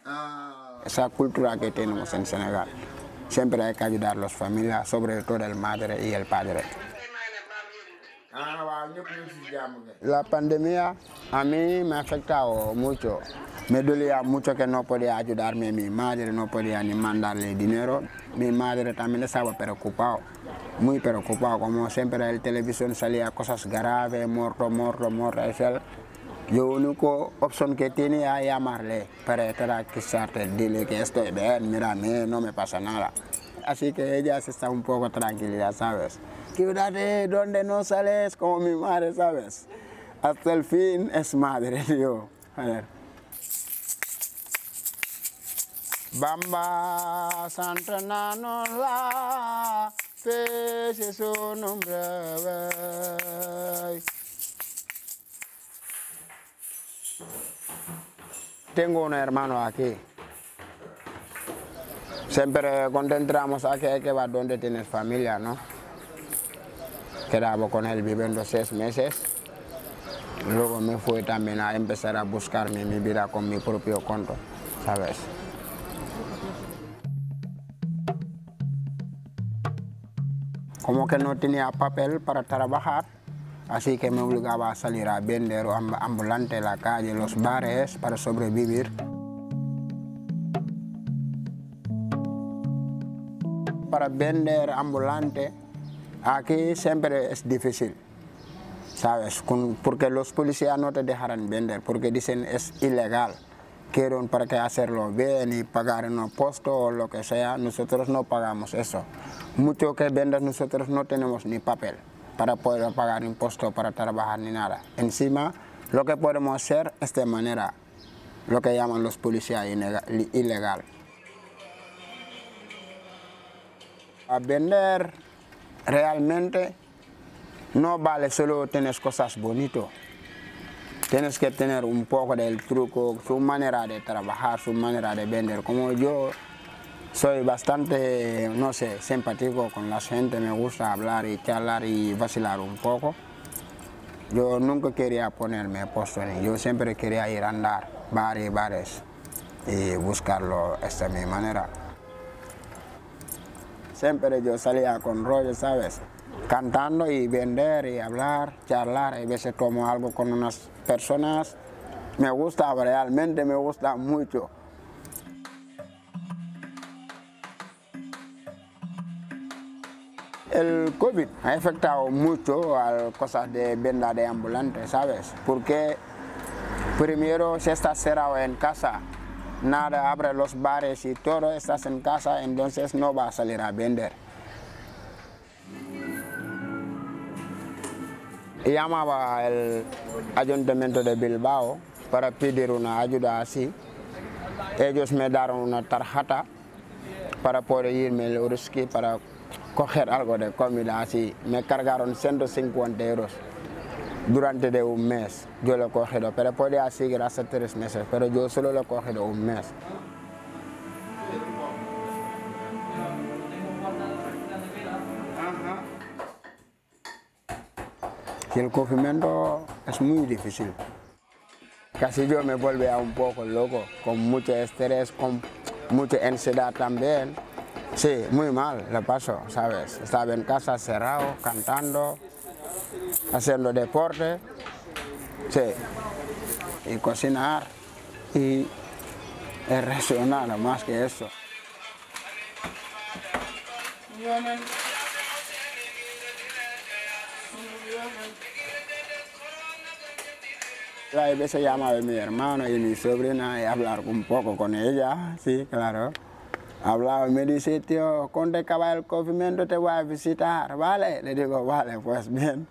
Esa cultura que tenemos en Senegal. Siempre hay que ayudar a las familias, sobre todo el madre y el padre. La pandemia a mí me ha afectado mucho. Me dolía mucho que no podía ayudarme. Mi madre no podía ni mandarle dinero. Mi madre también estaba preocupado, muy preocupado. Como siempre en la televisión salía cosas graves, muerto. La única opción que tenía era llamarle para tranquilizarte, dile que estoy bien, mírame, no me pasa nada. Así que ella se está un poco tranquila, ¿sabes? Quédate donde no sales como mi madre, ¿sabes? Hasta el fin es madre, yo. A ver. Bamba Santa Nanola, pese su nombre. Tengo un hermano aquí. Siempre cuando entramos aquí hay que ver dónde tienes familia, ¿no? Quedaba con él viviendo 6 meses. Luego me fui también a empezar a buscarme mi vida con mi propio conto, ¿sabes? Como que no tenía papel para trabajar, así que me obligaba a salir a vender ambulante en la calle, los bares, para sobrevivir. Para vender ambulante, aquí siempre es difícil, ¿sabes? Porque los policías no te dejarán vender, porque dicen es ilegal. Quieren para que hacerlo bien y pagar en un puesto o lo que sea, nosotros no pagamos eso. Mucho que vendas nosotros no tenemos ni papel para poder pagar impuestos para trabajar ni nada. Encima, lo que podemos hacer es de manera, lo que llaman los policías ilegal. A vender realmente no vale solo tener cosas bonitas. Tienes que tener un poco del truco, su manera de trabajar, su manera de vender. Como yo soy bastante, no sé, simpático con la gente, me gusta hablar y charlar y vacilar un poco. Yo nunca quería ponerme puesto, yo siempre quería ir a andar bares y buscarlo de mi manera. Siempre yo salía con rollo, ¿sabes? Cantando y vender y hablar, charlar, a veces tomo algo con unas personas. Me gusta, realmente me gusta mucho. El COVID ha afectado mucho a las cosas de venta de ambulantes, ¿sabes? Porque primero si estás cerrado en casa, nada abre los bares y todo, estás en casa, entonces no vas a salir a vender. Llamaba al ayuntamiento de Bilbao para pedir una ayuda así. Ellos me dieron una tarjeta para poder irme al Uruski para coger algo de comida así. Me cargaron 150 euros durante de un mes. Yo lo he cogido, pero podía seguir hasta 3 meses, pero yo solo lo he cogido un mes. Y el confinamiento es muy difícil. Casi yo me volvía un poco loco, con mucho estrés, con mucha ansiedad también. Sí, muy mal lo paso, ¿sabes? Estaba en casa cerrado, cantando, haciendo deporte, sí, y cocinar, y el resto nada más que eso. A veces llamaba a mi hermano y mi sobrina y hablar un poco con ella, sí, claro. Hablaba y me dice, tío, cuando acabe el confinamiento te voy a visitar, ¿vale? Le digo, vale, pues bien.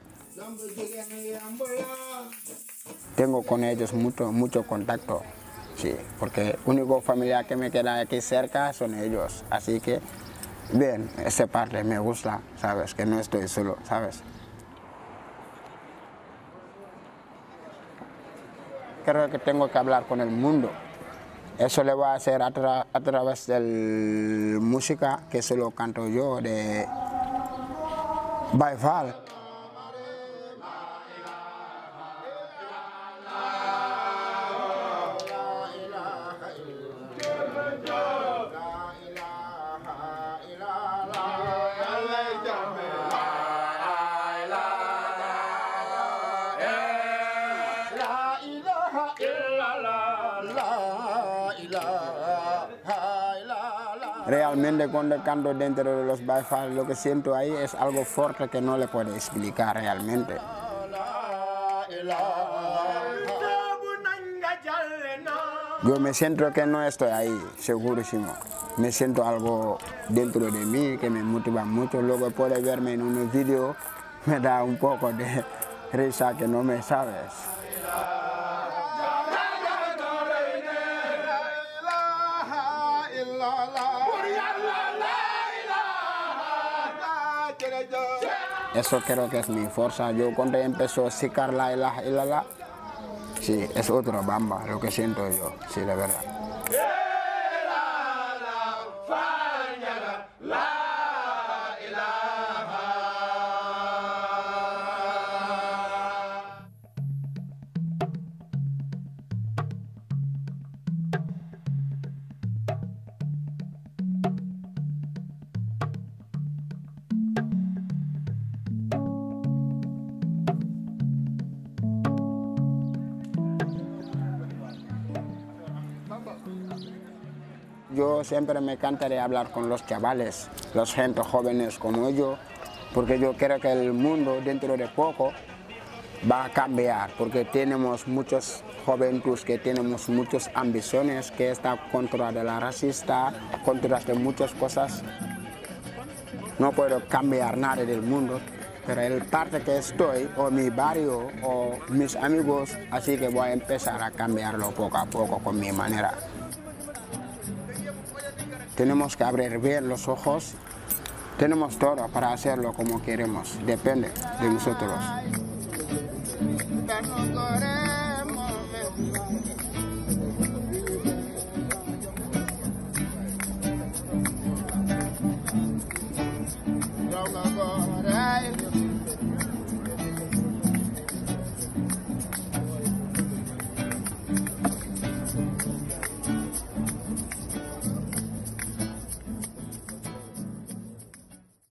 Tengo con ellos mucho contacto, sí, porque la única familia que me queda aquí cerca son ellos. Así que, bien, esa parte me gusta, ¿sabes? Que no estoy solo, ¿sabes? Creo que tengo que hablar con el mundo. Eso le voy a hacer a través de la música que solo canto yo, de Baye Fall. realmente cuando canto dentro de los Baifal, lo que siento ahí es algo fuerte que no le puedo explicar realmente. Yo me siento que no estoy ahí, segurísimo. Me siento algo dentro de mí que me motiva mucho. Luego puede verme en un vídeo, me da un poco de risa que no me sabes. Eso creo que es mi fuerza. Yo cuando empezó a sicar la ilaha illallah, sí, es otro Bamba, lo que siento yo, sí, de verdad. Yo siempre me encantaría hablar con los chavales, los gente jóvenes como yo, porque yo creo que el mundo dentro de poco va a cambiar, porque tenemos muchos jóvenes que tenemos muchas ambiciones, que está contra de la racista, contra de muchas cosas. No puedo cambiar nada del mundo, pero el parte que estoy, o mi barrio, o mis amigos, así que voy a empezar a cambiarlo poco a poco con mi manera. Tenemos que abrir bien los ojos, tenemos todo para hacerlo como queremos, depende de nosotros.